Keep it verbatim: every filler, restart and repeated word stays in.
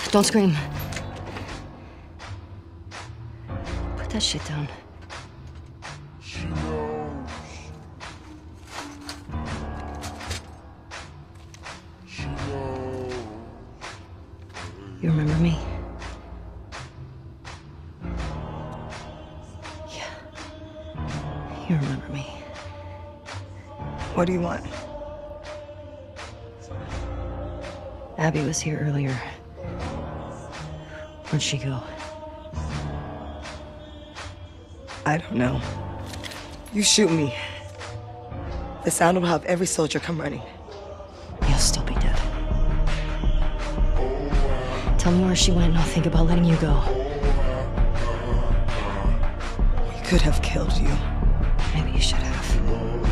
Don't scream. Put that shit down. She knows. She knows. You remember me? Yeah. You remember me. What do you want? Abby was here earlier. Where'd she go? I don't know. You shoot me. The sound will have every soldier come running. You'll still be dead. Tell me where she went and I'll think about letting you go. We could have killed you. Maybe you should have.